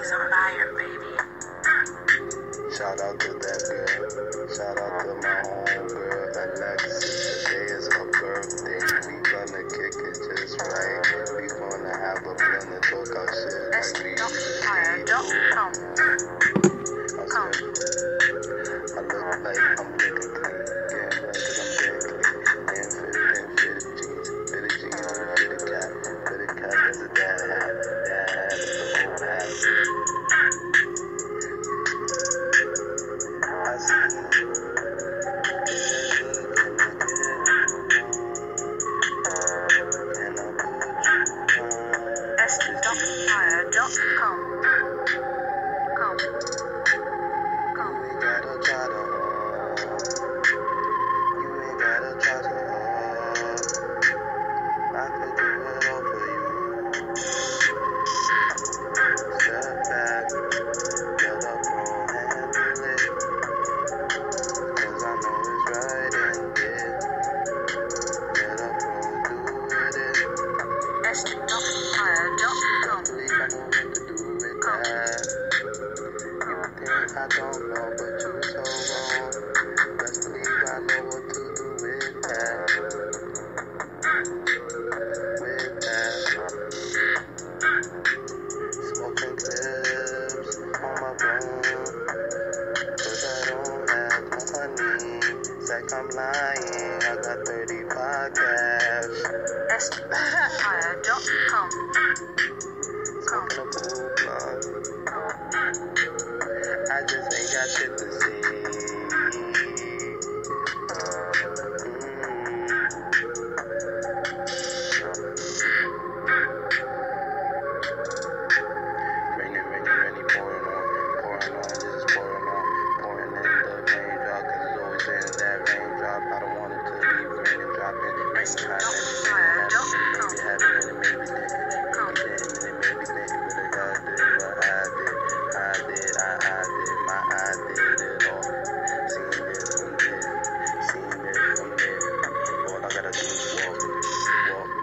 She's on fire, baby. Shout out to that girl. Shout out to my homegirl, Alexis. Today is her birthday. We gonna kick it just right. We gonna have a plan to talk our shit like we Fire.com. I look like I'm looking clean. Yeah, cause I'm dead clean. And fitted jeans. Fitted jeans on a fitted cap. Fitted cap as a dad hat. Dad hat is the whole hat. I see you. S.fire.com. I don't know, but you're so wrong. Best believe I know what to do with that. With that. Smoking clips on my phone. Cause I don't have no money. It's like I'm lying. I got 30 podcasts. S.fire.com. Smoking a pool blunt. I just ain't got shit to say. Rainy, pouring on, just pouring on. Pouring in the raindrop, cause it's always in that raindrop. I don't want it to leave rain and dropping. Rain trying to maybe having it, maybe nigga. Maybe nigga, but I got it, but I did it all. Seen it from there. All I gotta do is walk.